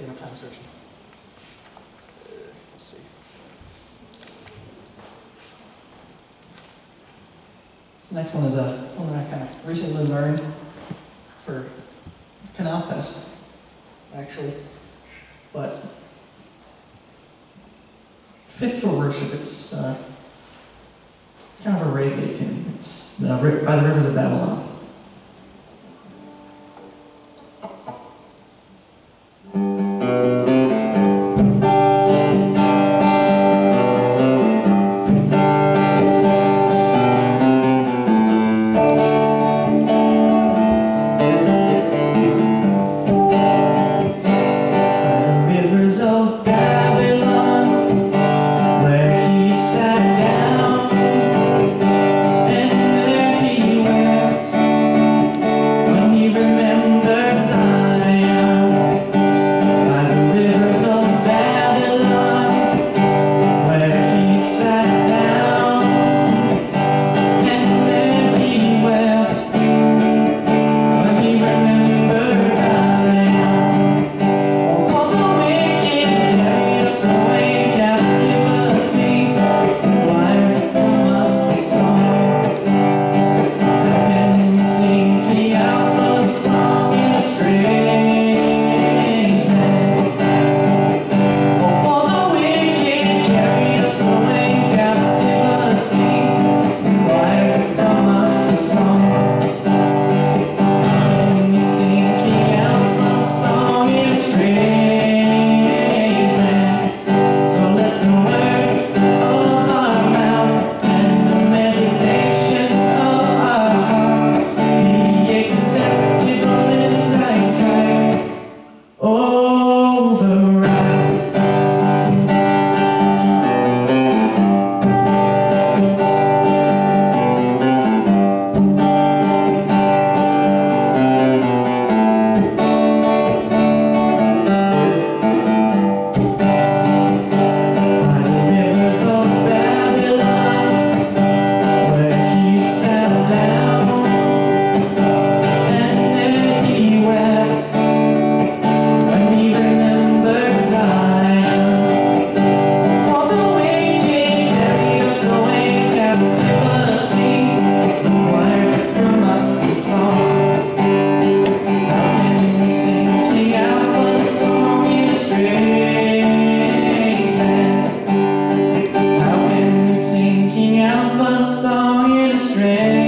taking up time searching. Let's see. This next one is one that I kind of recently learned for Canal Fest, actually, but fits for worship. It's kind of a reggae tune. It's by the Rivers of Babylon. Song in a strange